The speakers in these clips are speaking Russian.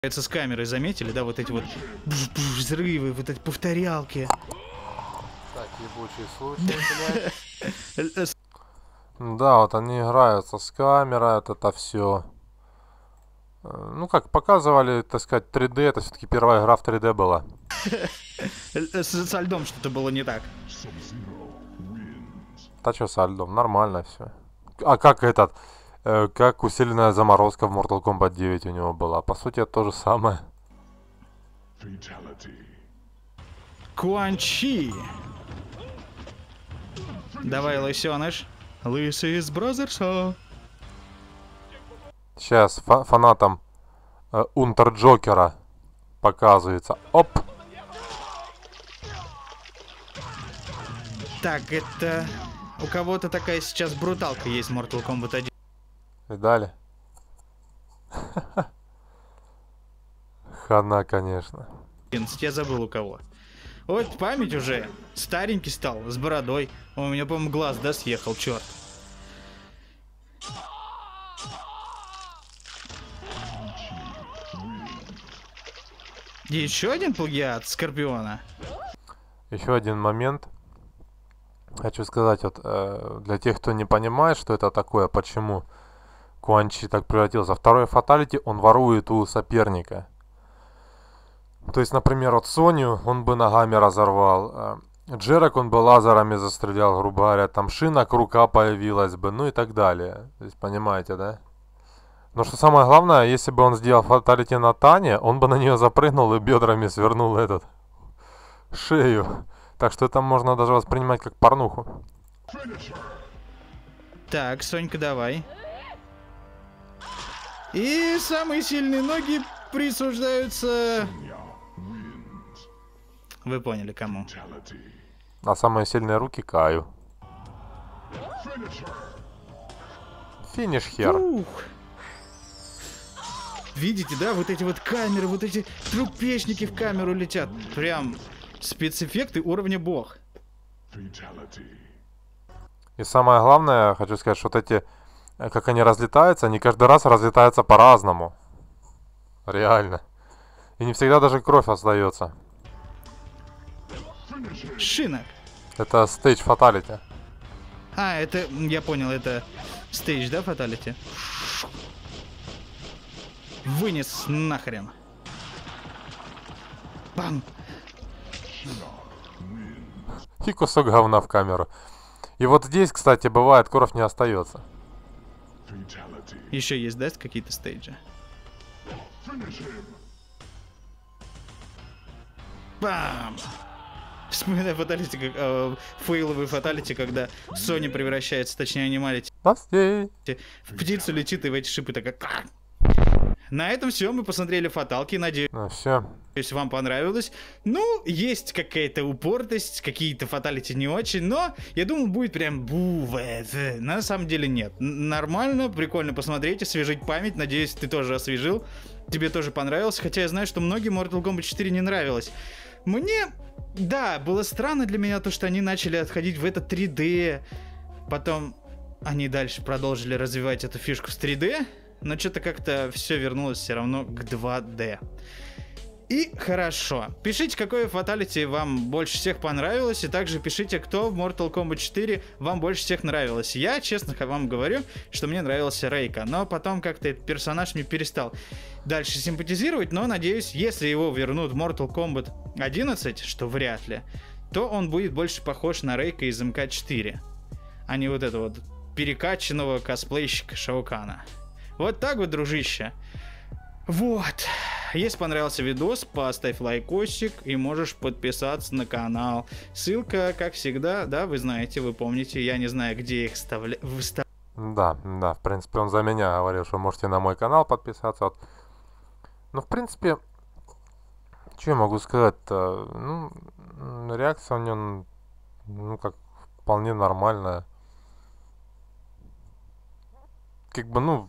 Это с камерой заметили, да, вот эти вот взрывы, вот эти повторялки. Так, ебучий случай, блядь. Да, вот они играются с камерой, вот это все. Ну, как показывали, так сказать, 3D, это все-таки первая игра в 3D была. Со льдом что-то было не так. Да что со льдом, нормально все. А как этот, как усиленная заморозка в Mortal Kombat 9 у него была. По сути, это то же самое. Quan Chi. Давай, лысеныш. Лысый из Бразерса. Сейчас фанатам Унтер Джокера показывается. Оп! Так, это... У кого-то такая сейчас бруталка есть в Mortal Kombat 1. Видали? Хана, конечно. Я забыл у кого. Вот память уже. Старенький стал, с бородой. У меня, по-моему, глаз, да, съехал, черт. Еще один плагиат Скорпиона. Еще один момент. Хочу сказать, вот для тех, кто не понимает, что это такое, почему Quan Chi так превратился. Второй фаталити он ворует у соперника. То есть, например, вот Соню он бы ногами разорвал. Джерак он бы лазерами застрелял, грубо говоря. Там Шинок рука появилась бы, ну и так далее. То есть, понимаете, да? Но что самое главное, если бы он сделал фаталити на Тане, он бы на нее запрыгнул и бедрами свернул этот шею. Так что это можно даже воспринимать как порнуху. Так, Сонька, давай. И самые сильные ноги присуждаются... Вы поняли, кому. А самые сильные руки Каю. Финиш хер. Ух. Видите, да, вот эти вот камеры, вот эти трупешники в камеру летят. Прям спецэффекты уровня бог. И самое главное, хочу сказать, что вот эти, как они разлетаются, они каждый раз разлетаются по-разному. Реально. И не всегда даже кровь остается. Шинок. Это стейдж фаталити. А, это, я понял, это стейдж, да, фаталити? Вынес нахрен. Бам. И кусок говна в камеру. И вот здесь, кстати, бывает, кровь не остается. Еще есть, да, какие-то стейджи? Бам! Вспоминаю фаталити, как фейловый фаталити, когда Соня превращается, точнее анималити, в птицу летит и в эти шипы такая... На этом все, мы посмотрели фаталки, надеюсь, Ну все. вам понравилось. Ну, есть какая-то упортость, какие-то фаталити не очень, но я думал, будет прям на самом деле нет. Нормально, прикольно посмотреть, освежить память, надеюсь, ты тоже освежил, тебе тоже понравилось, хотя я знаю, что многим Mortal Kombat 4 не нравилось. Мне, да, было странно для меня то, что они начали отходить в это 3D, потом они дальше продолжили развивать эту фишку с 3D, но что-то как-то все вернулось все равно к 2D. И хорошо. Пишите, какое фаталити вам больше всех понравилось, и также пишите, кто в Mortal Kombat 4 вам больше всех нравилось. Я, честно вам говорю, что мне нравился Рейка, но потом как-то этот персонаж мне перестал дальше симпатизировать, но надеюсь, если его вернут в Mortal Kombat 11, что вряд ли, то он будет больше похож на Рейка из МК4, а не вот этого вот перекачанного косплейщика Шаукана. Вот так вот, дружище. Вот. Если понравился видос, поставь лайкосик и можешь подписаться на канал. Ссылка, как всегда, да, вы знаете, вы помните, я не знаю, где их выставлять. Да, в принципе, он за меня говорил, что можете на мой канал подписаться. Вот. Ну, в принципе, что я могу сказать-то? Ну, реакция у него, ну, как вполне нормальная. Как бы, ну,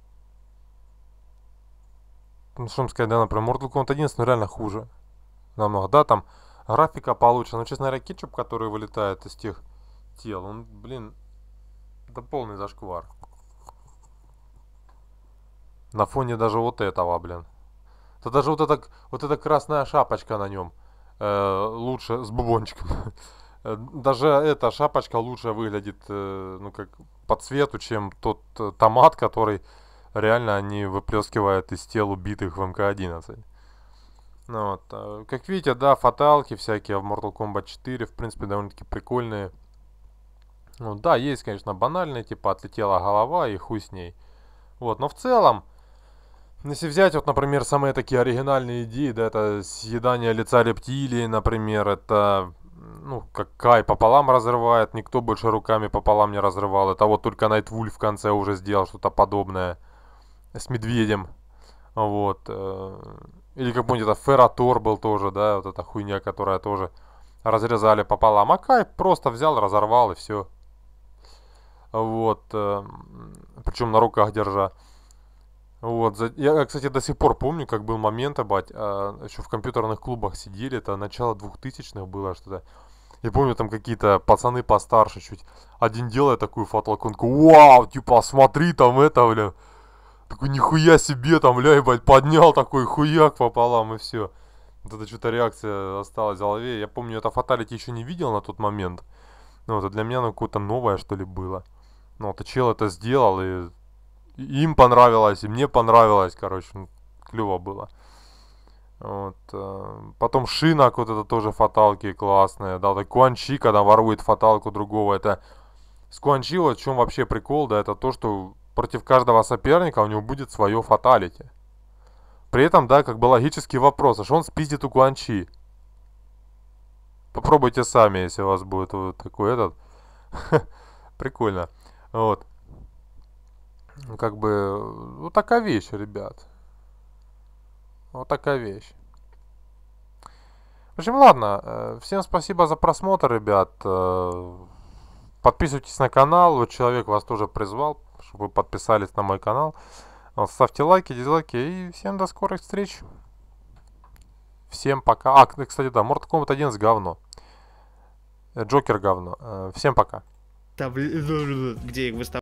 что вам сказать, да, например, Mortal Kombat 11, ну, реально хуже. Намного. Да, там графика получше. Но, честно говоря, кетчуп, который вылетает из тех тел, он, блин, это полный зашквар. На фоне даже вот этого, блин. то даже вот эта красная шапочка на нем лучше с бубончиком. Даже эта шапочка лучше выглядит, ну, как по цвету, чем тот томат, который реально они выплескивают из тел убитых в МК-11. Ну, вот, как видите, да, фаталки всякие в Mortal Kombat 4, в принципе, довольно-таки прикольные. Ну, да, есть, конечно, банальные, типа отлетела голова и хуй с ней. Вот, но в целом, если взять, вот, например, самые такие оригинальные идеи, да, это съедание лица рептилии, например, это, ну, как Кай пополам разрывает, никто больше руками пополам не разрывал. Это вот только Найтвуль в конце уже сделал что-то подобное с медведем. Вот. Или как-нибудь это Фератор был тоже, да, вот эта хуйня, которая тоже разрезали пополам. А Кай просто взял, разорвал и все. Вот. Причем на руках держа. Вот. Я, кстати, до сих пор помню, как был момент, ебать, еще в компьютерных клубах сидели, это начало 2000-х было что-то. Я помню, там какие-то пацаны постарше чуть. Один делает такую фатлаконку. Вау, типа, смотри, там это, бля. Такой, нихуя себе, там, бля, ебать, поднял такой хуяк пополам и все. Вот это что-то реакция осталась в голове. Я помню, это фаталити еще не видел на тот момент. Ну, это для меня, ну, какое-то новое, что ли, было. Ну, вот, и чел это сделал, и им понравилось, и мне понравилось, короче, ну, клево было. Вот. Потом Шинок, вот это тоже фаталки классные. Да, вот Куан Чи, когда ворует фаталку другого, это... С Куан Чи, вот в чем вообще прикол, да, это то, что против каждого соперника у него будет свое фаталити. При этом, да, как бы логический вопрос, а что он спиздит у Куан Чи? Попробуйте сами, если у вас будет вот такой этот. Прикольно. Вот. Ну, как бы, вот такая вещь, ребят. Вот такая вещь. В общем, ладно. Всем спасибо за просмотр, ребят. Подписывайтесь на канал. Вот человек вас тоже призвал, чтобы вы подписались на мой канал. Вот, ставьте лайки, дизлайки. И всем до скорых встреч. Всем пока. А, кстати, да, Mortal Kombat 11 говно. Джокер говно. Всем пока. Где их выставляют?